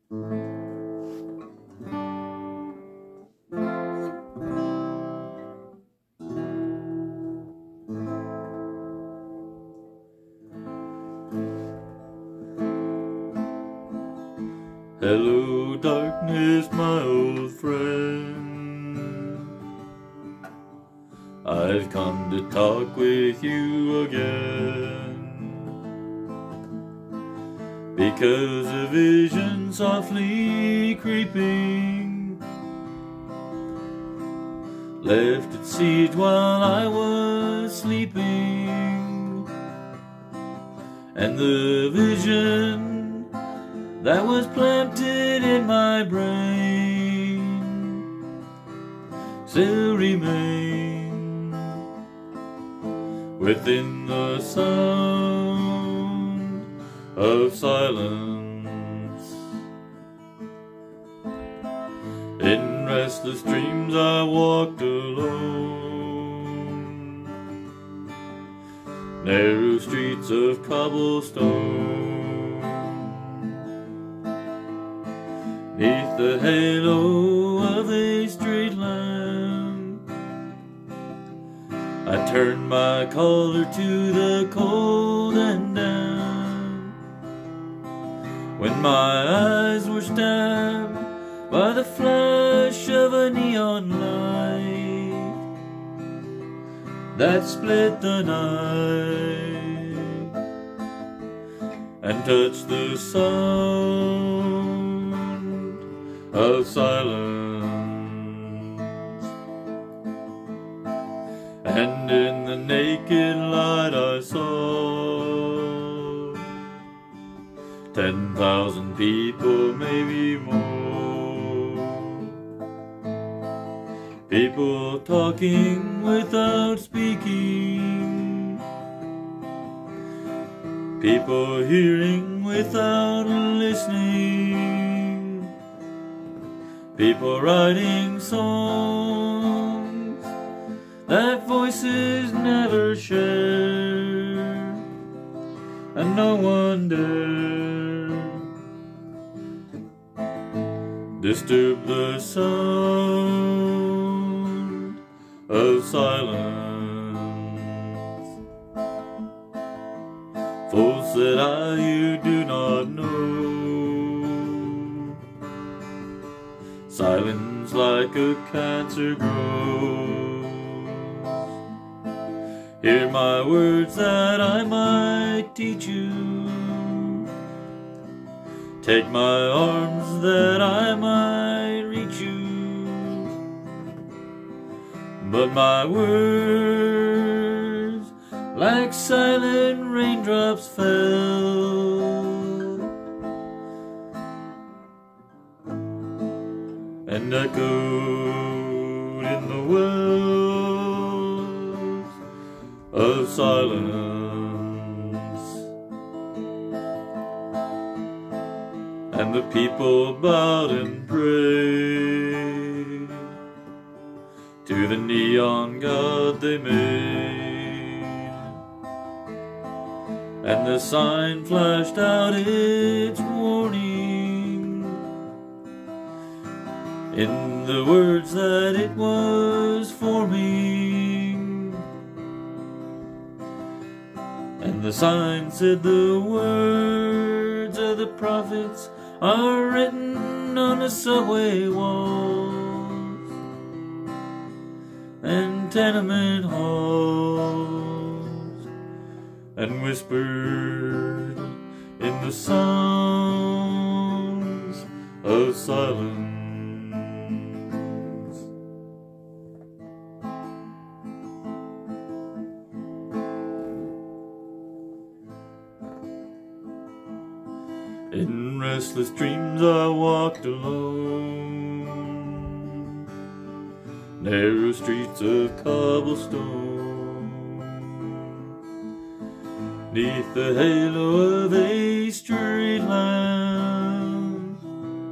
Hello, darkness, my old friend. I've come to talk with you again, because a vision softly creeping left its seed while I was sleeping, and the vision that was planted in my brain still remains within the sound of silence. In restless dreams I walked alone, narrow streets of cobblestone, 'neath the halo of a street lamp. I turned my collar to the cold and damp, when my eyes were stabbed by the flash of a neon light that split the night and touched the sound of silence. And in the naked light I saw 10,000 people, maybe more, people talking without speaking, people hearing without listening, people writing songs that voices never share, and no one dare disturb the sound of silence. Fools, said I, you do not know, silence like a cancer grows. Hear my words that I might teach you, take my arms that I might reach you, but my words like silent raindrops fell and echoed in the wells of silence. And the people bowed and prayed to the neon god they made, and the sign flashed out its warning in the words that it was forming. And the sign said, the words of the prophets are written on the subway walls and tenement halls, and whispered in the sounds of silence. In restless dreams I walked alone, narrow streets of cobblestone, 'neath the halo of a street lamp.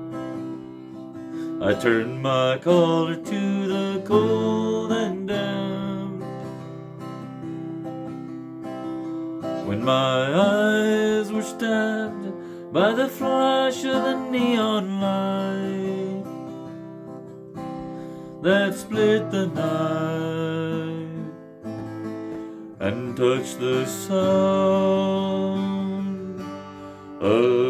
I turned my collar to the cold and damp, when my eyes were stabbed by the flash of the neon light that split the night and touched the sound of